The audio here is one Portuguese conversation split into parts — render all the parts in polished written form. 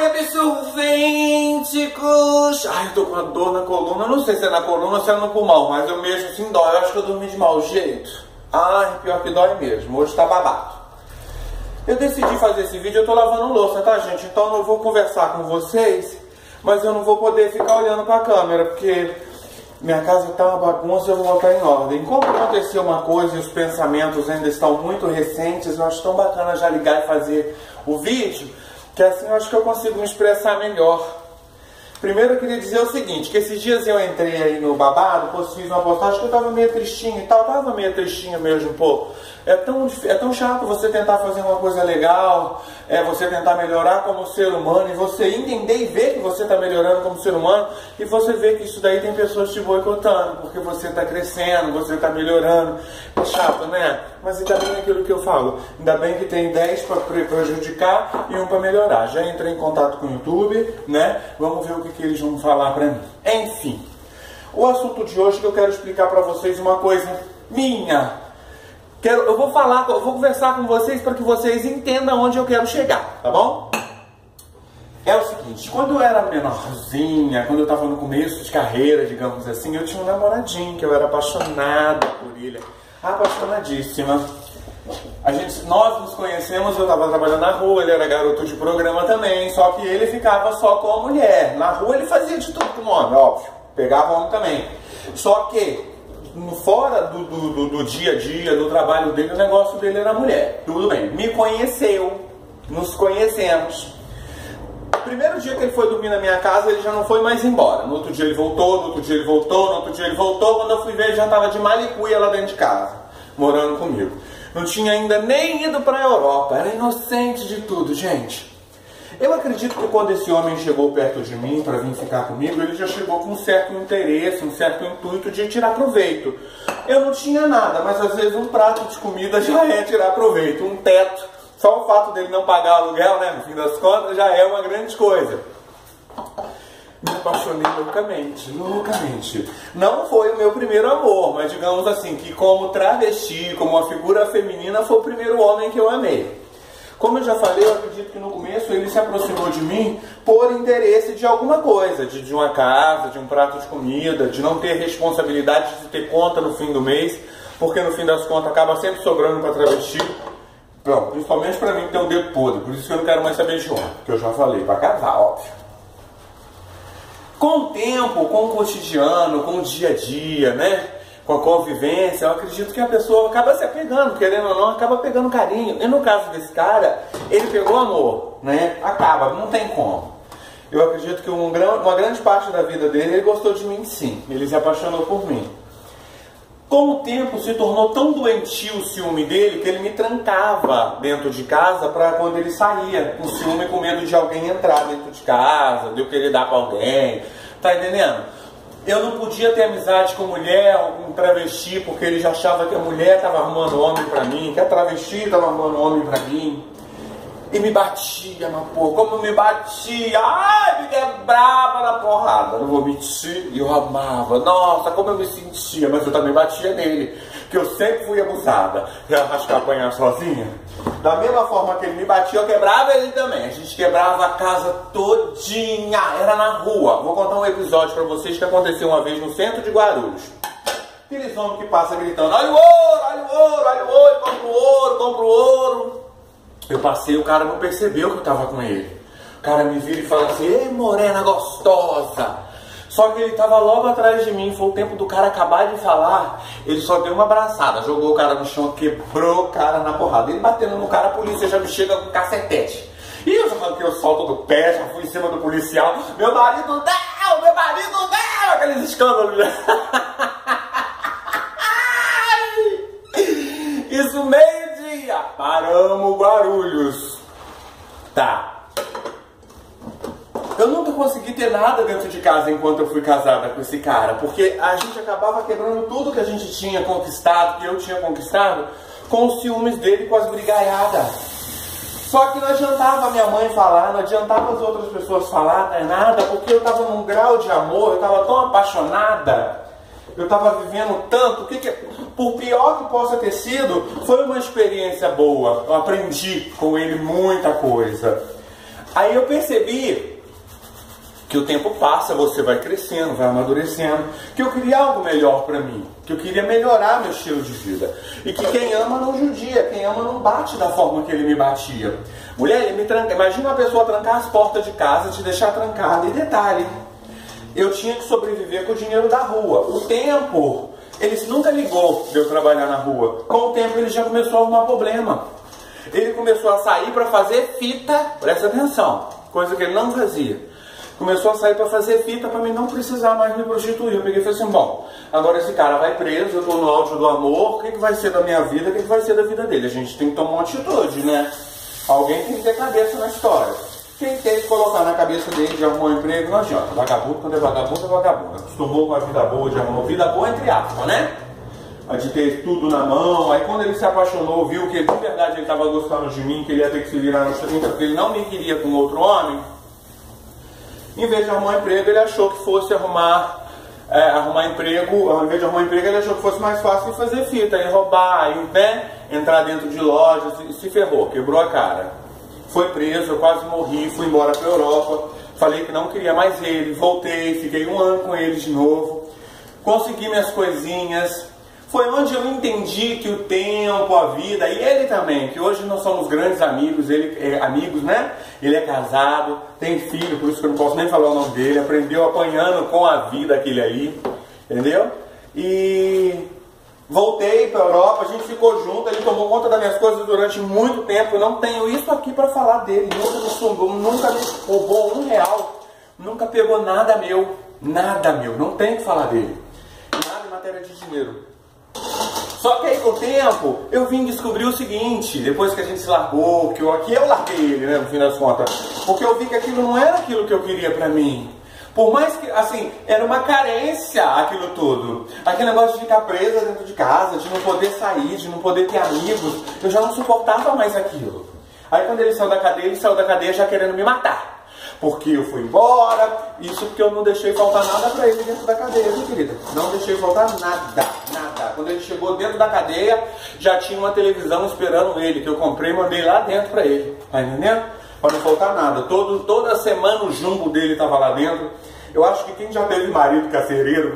Ai, absorvênticos! Ai, eu tô com uma dor na coluna. Não sei se é na coluna ou se é no pulmão, mas eu mesmo assim dói. Eu acho que eu dormi de mau jeito. Ai, pior que dói mesmo. Hoje tá babado. Eu decidi fazer esse vídeo, eu tô lavando louça, tá, gente? Então eu vou conversar com vocês, mas eu não vou poder ficar olhando pra câmera, porque minha casa tá uma bagunça e eu vou voltar em ordem. Como aconteceu uma coisa e os pensamentos ainda estão muito recentes, eu acho tão bacana já ligar e fazer o vídeo, que assim eu acho que eu consigo me expressar melhor. Primeiro eu queria dizer o seguinte, que esses dias eu entrei aí no babado, fiz uma postagem que eu tava meio tristinho e tal, tava meio tristinho mesmo, pô. É tão chato você tentar fazer uma coisa legal, você tentar melhorar como ser humano, e você entender e ver que você está melhorando como ser humano, e você ver que isso daí tem pessoas te boicotando, porque você está crescendo, você está melhorando. É chato, né? Mas ainda bem aquilo que eu falo, ainda bem que tem 10 para prejudicar e 1 para melhorar. Já entrei em contato com o YouTube, né? Vamos ver o que eles vão falar para mim. Enfim, o assunto de hoje que eu quero explicar para vocês uma coisa minha. Eu vou conversar com vocês para que vocês entendam onde eu quero chegar, tá bom? É o seguinte, quando eu era menorzinha, quando eu estava no começo de carreira, digamos assim, eu tinha um namoradinho que eu era apaixonada por ele, apaixonadíssima. Nós nos conhecemos, eu estava trabalhando na rua, ele era garoto de programa também, só que ele ficava só com a mulher. Na rua ele fazia de tudo com o homem, óbvio, pegava homem também. Só que fora do dia a dia, do trabalho dele, o negócio dele era mulher. Tudo bem, me conheceu, nos conhecemos. Primeiro dia que ele foi dormir na minha casa, ele já não foi mais embora. No outro dia ele voltou, no outro dia ele voltou, no outro dia ele voltou. Quando eu fui ver, ele já estava de malicuia lá dentro de casa, morando comigo. Não tinha ainda nem ido para a Europa, era inocente de tudo, gente. Eu acredito que quando esse homem chegou perto de mim para vir ficar comigo, ele já chegou com um certo interesse, um certo intuito de tirar proveito. Eu não tinha nada, mas às vezes um prato de comida já é tirar proveito, um teto. Só o fato dele não pagar aluguel, né, no fim das contas, já é uma grande coisa. Me apaixonei loucamente, loucamente. Não foi o meu primeiro amor, mas digamos assim, que como travesti, como uma figura feminina, foi o primeiro homem que eu amei. Como eu já falei, eu acredito que no começo ele se aproximou de mim por interesse de alguma coisa, de uma casa, de um prato de comida, de não ter responsabilidade de ter conta no fim do mês, porque no fim das contas acaba sempre sobrando para travesti. Bom, principalmente para mim que tem um dedo podre, por isso que eu não quero mais saber de homem, que eu já falei, para casar, óbvio. Com o tempo, com o cotidiano, com o dia a dia, né? Com a convivência, eu acredito que a pessoa acaba se apegando, querendo ou não, acaba pegando carinho. E no caso desse cara, ele pegou amor, né? Acaba, não tem como. Eu acredito que uma grande parte da vida dele, ele gostou de mim sim. Ele se apaixonou por mim. Com o tempo, se tornou tão doentio o ciúme dele, que ele me trancava dentro de casa para quando ele saía. Com ciúme, com medo de alguém entrar dentro de casa, de eu querer dar para alguém. Tá entendendo? Eu não podia ter amizade com mulher, com travesti, porque ele já achava que a mulher estava arrumando homem pra mim, que a travesti estava arrumando homem pra mim. E me batia, mas pô, como me batia, ai, me quebrava na porrada, não vou mentir, eu amava, nossa, como eu me sentia, mas eu também batia nele, que eu sempre fui abusada, já arrascar apanhar sozinha. Da mesma forma que ele me batia, eu quebrava ele também, a gente quebrava a casa todinha, era na rua. Vou contar um episódio pra vocês que aconteceu uma vez no centro de Guarulhos. Aqueles homens que passam gritando, olha o ouro, olha o ouro, olha o ouro, compra o ouro, compra o ouro. Eu passei, o cara não percebeu que eu tava com ele. O cara me vira e fala assim, ei, morena gostosa. Só que ele tava logo atrás de mim, foi o tempo do cara acabar de falar, ele só deu uma abraçada, jogou o cara no chão, quebrou o cara na porrada. Ele batendo no cara, a polícia já me chega com cacetete. E eu já arranquei o salto do pé, já fui em cima do policial. Meu marido não, meu marido não, aqueles escândalos. Isso meio-dia, paramos Guarulhos. Tá. Eu nunca consegui ter nada dentro de casa enquanto eu fui casada com esse cara, porque a gente acabava quebrando tudo que a gente tinha conquistado, que eu tinha conquistado, com os ciúmes dele, com as brigaiadas. Só que não adiantava a minha mãe falar, não adiantava as outras pessoas falar, nada, porque eu estava num grau de amor, eu estava tão apaixonada, eu estava vivendo tanto, por pior que possa ter sido, foi uma experiência boa, eu aprendi com ele muita coisa. Aí eu percebi que o tempo passa, você vai crescendo, vai amadurecendo, que eu queria algo melhor para mim, que eu queria melhorar meu estilo de vida. E que quem ama não judia, quem ama não bate da forma que ele me batia. Mulher, ele me tranca. Imagina uma pessoa trancar as portas de casa, te deixar trancada. E detalhe, eu tinha que sobreviver com o dinheiro da rua. O tempo, ele nunca ligou de eu trabalhar na rua. Com o tempo ele já começou a arrumar problema. Ele começou a sair para fazer fita, presta atenção, coisa que ele não fazia. Começou a sair para fazer fita para mim não precisar mais me prostituir. Eu peguei e falei assim, bom, agora esse cara vai preso, eu estou no auge do amor, o que vai ser da minha vida, o que vai ser da vida dele? A gente tem que tomar uma atitude, né? Alguém tem que ter cabeça na história. Tentei colocar na cabeça dele de arrumar um emprego, não adianta. Vagabundo, quando é vagabundo, é vagabundo. Acostumou com a vida boa de arrumar vida boa, entre aspas, né? De ter tudo na mão. Aí quando ele se apaixonou, viu que de verdade ele estava gostando de mim, que ele ia ter que se virar nos 30, porque ele não me queria com outro homem. Em vez de arrumar emprego, ele achou que fosse arrumar emprego. Ao invés de arrumar emprego, ele achou que fosse mais fácil de fazer fita, e roubar, entrar dentro de lojas, e se ferrou, quebrou a cara. Foi preso, eu quase morri, fui embora para a Europa. Falei que não queria mais ele, voltei, fiquei 1 ano com ele de novo. Consegui minhas coisinhas. Foi onde eu entendi que o tempo, a vida, e ele também, que hoje nós somos grandes amigos, amigos, né? Ele é casado, tem filho, por isso que eu não posso nem falar o nome dele, aprendeu apanhando com a vida aquele ali, entendeu? E voltei para a Europa, a gente ficou junto, ele tomou conta das minhas coisas durante muito tempo, eu não tenho isso aqui para falar dele, nunca me roubou R$1, nunca pegou nada meu, não tenho que falar dele, nada em matéria de dinheiro. Só que aí com o tempo eu vim descobrir o seguinte, depois que a gente se largou, que eu larguei ele, né, no fim das contas, porque eu vi que aquilo não era aquilo que eu queria pra mim. Por mais que, assim, era uma carência aquilo tudo. Aquele negócio de ficar presa dentro de casa, de não poder sair, de não poder ter amigos, eu já não suportava mais aquilo. Aí quando ele saiu da cadeia já querendo me matar. Porque eu fui embora, isso porque eu não deixei faltar nada pra ele dentro da cadeia, viu, querida? Não deixei faltar nada. Quando ele chegou dentro da cadeia, já tinha uma televisão esperando ele, que eu comprei e mandei lá dentro pra ele. Tá entendendo? Pra não faltar nada. Toda semana o jumbo dele tava lá dentro. Eu acho que quem já teve marido cadeieiro,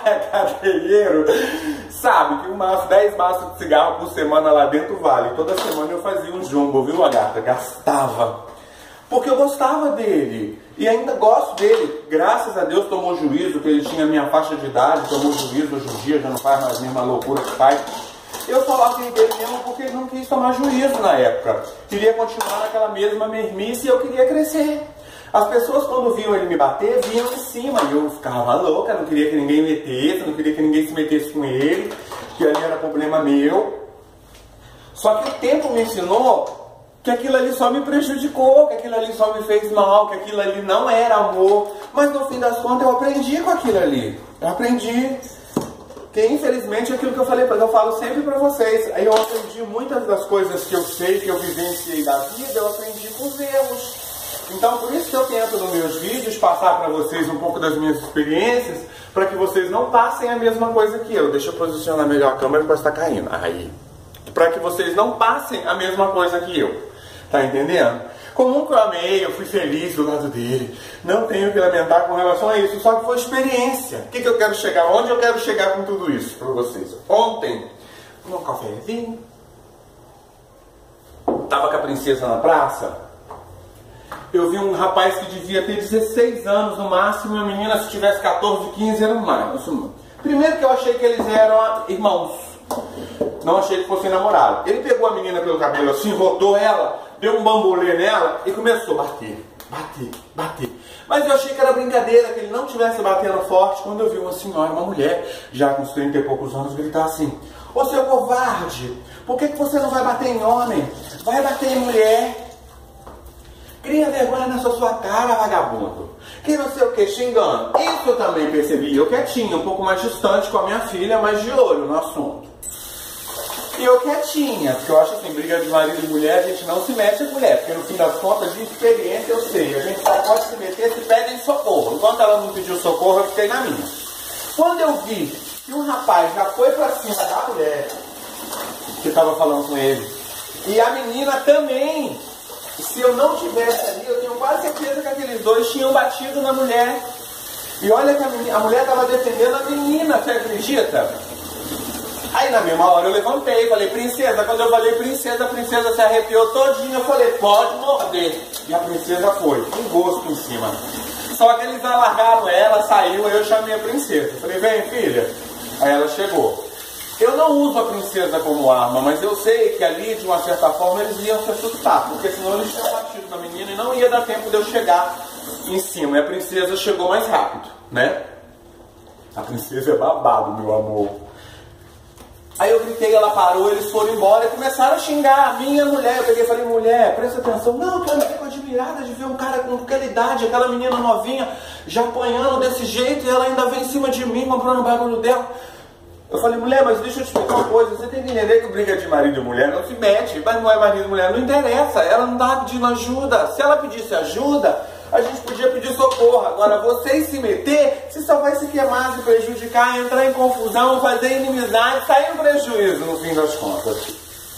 sabe que 10 maços de cigarro por semana lá dentro vale. Toda semana eu fazia um jumbo, viu, gata? Gastava. Porque eu gostava dele, e ainda gosto dele. Graças a Deus tomou juízo, que ele tinha a minha faixa de idade, tomou juízo, hoje em dia já não faz mais a mesma loucura que faz. Eu só larguei dele mesmo porque ele não quis tomar juízo na época. Queria continuar naquela mesma mermice e eu queria crescer. As pessoas quando viam ele me bater, vinham em cima, e eu ficava louca, não queria que ninguém metesse, não queria que ninguém se metesse com ele, que ali era problema meu. Só que o tempo me ensinou que aquilo ali só me prejudicou, que aquilo ali só me fez mal, que aquilo ali não era amor. Mas no fim das contas eu aprendi com aquilo ali. Eu aprendi. Que infelizmente é aquilo que eu falei, eu falo sempre pra vocês. Aí eu aprendi muitas das coisas que eu sei, que eu vivenciei da vida, eu aprendi com os erros. Então por isso que eu tento nos meus vídeos passar pra vocês um pouco das minhas experiências, para que vocês não passem a mesma coisa que eu. Deixa eu posicionar melhor a câmera para estar caindo. Aí. Para que vocês não passem a mesma coisa que eu. Tá entendendo? Como nunca eu amei, eu fui feliz do lado dele. Não tenho que lamentar com relação a isso. Só que foi experiência. O que eu quero chegar? Onde eu quero chegar com tudo isso para vocês? Ontem, num cafezinho, tava com a princesa na praça. Eu vi um rapaz que devia ter 16 anos no máximo, e a menina, se tivesse 14, 15, era mais. Primeiro que eu achei que eles eram irmãos. Não achei que fossem namorados. Ele pegou a menina pelo cabelo assim, rodou ela, deu um bambolê nela e começou a bater. Mas eu achei que era brincadeira, que ele não estivesse batendo forte, quando eu vi uma senhora, uma mulher, já com uns 30 e poucos anos, gritar assim: ô seu covarde, por que você não vai bater em homem? Vai bater em mulher. Cria vergonha nessa sua cara, vagabundo. Que não sei o que, xingando. Isso eu também percebi, eu quietinho, um pouco mais distante com a minha filha, mas de olho no assunto. E eu quietinha, porque eu acho assim, briga de marido e mulher, a gente não se mete com mulher, porque no fim das contas, de experiência eu sei, a gente só pode se meter se pedem socorro. Enquanto ela não pediu socorro, eu fiquei na minha. Quando eu vi que um rapaz já foi pra cima da mulher que estava falando com ele, e a menina também se eu não tivesse ali, eu tenho quase certeza que aqueles dois tinham batido na mulher. E olha que a mulher estava defendendo a menina, você acredita? Aí na mesma hora eu levantei, falei, princesa. Quando eu falei princesa, a princesa se arrepiou todinha. Eu falei, pode morder. E a princesa foi, com gosto em cima. Só que eles alargaram ela, saiu, aí eu chamei a princesa. Falei, vem filha. Aí ela chegou. Eu não uso a princesa como arma, mas eu sei que ali, de uma certa forma, eles iam se assustar, porque senão eles tinham batido na menina e não ia dar tempo de eu chegar em cima. E a princesa chegou mais rápido, né? A princesa é babado, meu amor. Aí eu gritei, ela parou, eles foram embora e começaram a xingar a minha mulher. Eu peguei e falei, mulher, presta atenção. Não, eu fico admirada de ver um cara com aquela idade, aquela menina novinha, já apanhando desse jeito, e ela ainda vem em cima de mim, comprando o bagulho dela. Eu falei, mulher, mas deixa eu te explicar uma coisa. Você tem que entender que briga de marido e mulher não se mete. Mas não é marido e mulher, não interessa. Ela não estava pedindo ajuda. Se ela pedisse ajuda, a gente podia pedir socorro. Agora, vocês se meter, você só vai se queimar, se prejudicar, entrar em confusão, fazer inimizade, sair no prejuízo, no fim das contas.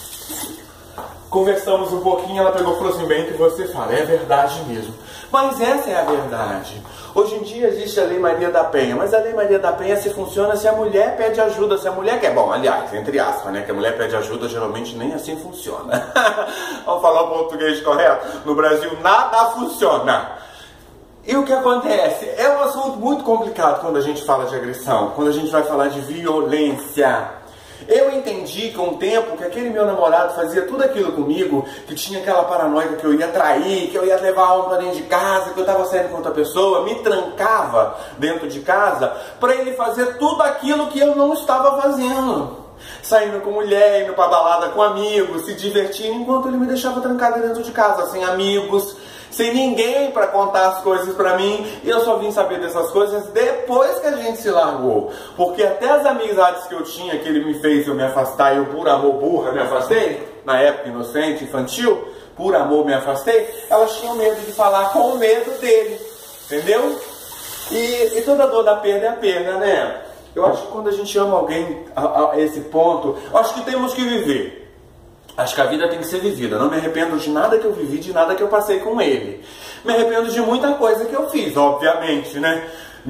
Conversamos um pouquinho, ela pegou e falou assim, bem que você fala, é verdade mesmo. Mas essa é a verdade. Hoje em dia existe a Lei Maria da Penha, mas a Lei Maria da Penha se funciona se a mulher pede ajuda, se a mulher quer. Bom, aliás, entre aspas, né, que a mulher pede ajuda, geralmente nem assim funciona. Vamos falar o português correto? No Brasil nada funciona. E o que acontece? É um assunto muito complicado quando a gente fala de agressão, quando a gente vai falar de violência. Eu entendi com o tempo que aquele meu namorado fazia tudo aquilo comigo, que tinha aquela paranoia que eu ia trair, que eu ia levar a alma pra dentro de casa, que eu estava saindo com outra pessoa, me trancava dentro de casa para ele fazer tudo aquilo que eu não estava fazendo. Saindo com mulher, indo pra balada com amigos, se divertindo, enquanto ele me deixava trancado dentro de casa, sem amigos, sem ninguém para contar as coisas para mim. E eu só vim saber dessas coisas depois que a gente se largou. Porque até as amizades que eu tinha, que ele me fez eu me afastar, e eu por amor burra me afastei, na época inocente, infantil, por amor me afastei, elas tinham medo de falar com o medo dele, entendeu? E toda dor da perda é a perda, né? Eu acho que quando a gente ama alguém a esse ponto, eu acho que temos que viver. Acho que a vida tem que ser vivida. Não me arrependo de nada que eu vivi, de nada que eu passei com ele. Me arrependo de muita coisa que eu fiz, obviamente, né?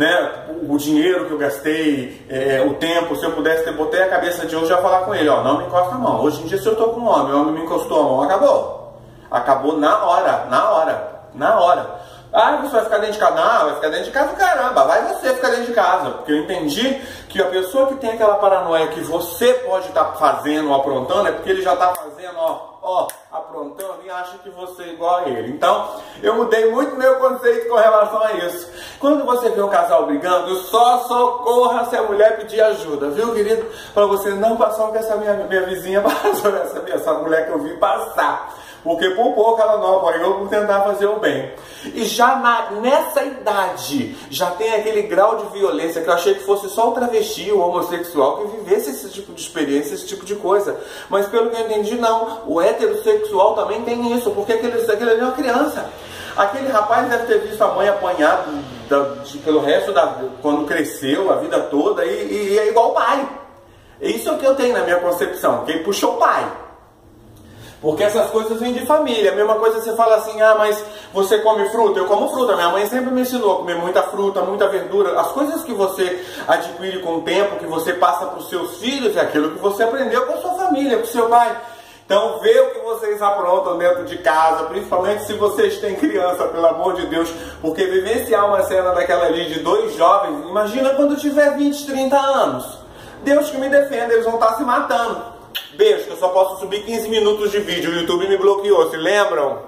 O dinheiro que eu gastei, o tempo, se eu pudesse ter, botei a cabeça de hoje a falar com ele, ó, não me encosta a mão. Hoje em dia, se eu tô com um homem, o homem me encostou a mão, acabou. Acabou na hora, na hora, na hora. Ah, você vai ficar dentro de casa? Não, vai ficar dentro de casa, caramba, vai você ficar dentro de casa. Porque eu entendi que a pessoa que tem aquela paranoia que você pode estar fazendo ou aprontando, é porque ele já está fazendo, aprontando e acha que você é igual a ele. Então, eu mudei muito meu conceito com relação a isso. Quando você vê um casal brigando, só socorra se a mulher pedir ajuda, viu, querido? Para você não passar o que essa minha vizinha passou, essa mulher que eu vi passar. Porque por pouco ela não apoiou por tentar fazer o bem. E já nessa idade, já tem aquele grau de violência que eu achei que fosse só o travesti, o homossexual, que vivesse esse tipo de experiência, esse tipo de coisa. Mas pelo que eu entendi, não. O heterossexual também tem isso, porque aquele ali é uma criança. Aquele rapaz deve ter visto a mãe apanhar pelo resto quando cresceu, a vida toda, e é igual o pai. Isso é o que eu tenho na minha concepção. Quem puxou o pai. Porque essas coisas vêm de família. A mesma coisa você fala assim, ah, mas você come fruta? Eu como fruta. Minha mãe sempre me ensinou a comer muita fruta, muita verdura. As coisas que você adquire com o tempo, que você passa para os seus filhos, é aquilo que você aprendeu com a sua família, com o seu pai. Então vê o que vocês aprontam dentro de casa, principalmente se vocês têm criança, pelo amor de Deus. Porque vivenciar uma cena daquela ali de dois jovens, imagina quando tiver 20, 30 anos. Deus que me defenda, eles vão estar se matando. Beijo, que eu só posso subir 15 minutos de vídeo. O YouTube me bloqueou, se lembram?